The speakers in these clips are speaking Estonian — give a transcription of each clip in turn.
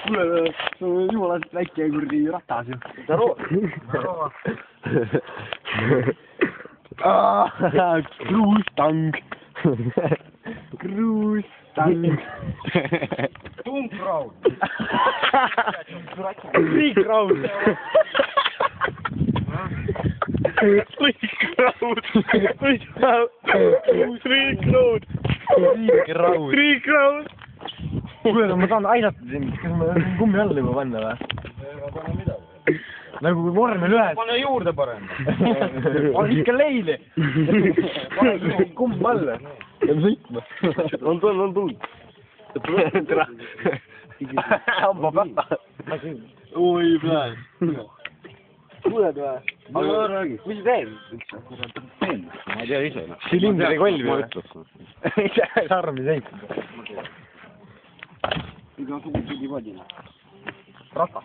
kuule, jumala väike kurdi ratas ju. Kruustang. Kruustang. Tuumkraud. Friikraud. Friikraud. Kuule, ma tahan aidata sind, kas ma kummi alla juba panna või? Ma pane midagi. Nagu vormel ühes. Pane juurde parem. Pane ikka leili. Pane kumm alla. Jääb sõitma. On tulnud. Hamba pätta. Oi, plaan. Kuuled või? Mis sa teed? Ma ei tea ise. Silindri kolm ma või? ütlesin. Ei tea, sarmi seik. igasugune pidivadina. Ratas.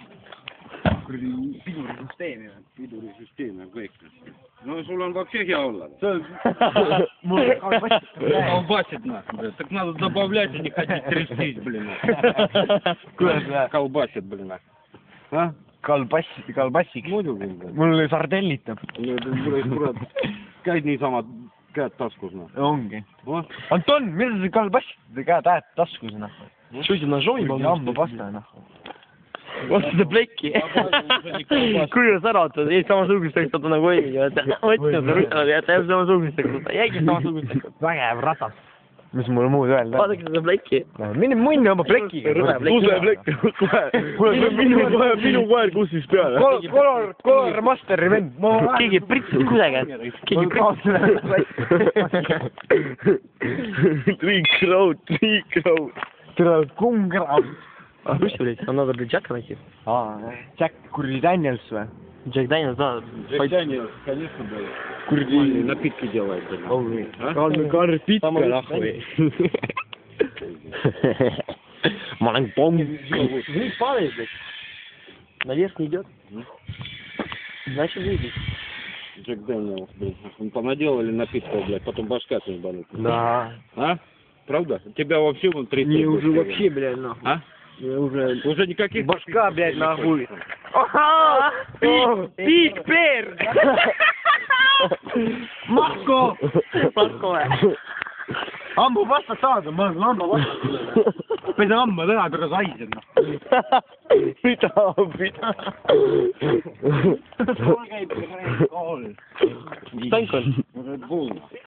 Pidurisüsteem ja kõik. No sul on вообще hea olla. Mul on Колбасит нас. Так надо добавлять и не ходить трястись, блин. Колбасит, блин. А? Kalbassik. Muidugi. Mul sardellitab. Kurat, käid niisama käed taskus. Ongi. Anton, mida sa kalbassik käed taskus? Что тебе ножом ебал? Амба паста, нахуй. Вот это плеки. Kui sa äratad, ei samasugusteks saada nagu ei. Võtnud rutanud ja teeb samasugusteks. Jäigi samasugusteks. Vägev ratas. Mis mul muud öelda? Vaadake seda plekki. Mine munni oma plekiga. Kuule, minu koer kussis peale. Kolor masteri vend. Keegi pritsis kuidagi. Keegi pritsis. Triikraud. Tere, kummkraud. Kus olid? On nad olid Jack Nike? Jack kuradi Daniels või? Jack Daniels, да. Jack Daniels, конечно, был. Kuradi Напитки делает. Karpitka nahvi. Ma olen pomm. Nüüd падает. Наверх не идет. Значит, выйдет. Jack Daniels, блин. Понаделали напитков, блядь, потом башка с ним болит. Да. А? Правда? Тебя вообще вон 30 Не, уже вообще, блядь, нахуй. А? Уже никаких... Башка, блядь, нахуй. Пик, пер! Марко! Ammu vasta saada, ma olen hamba vasta. Pesa hamba täna, aga sa haised, noh. Mida? Sul käib kool. Stank on.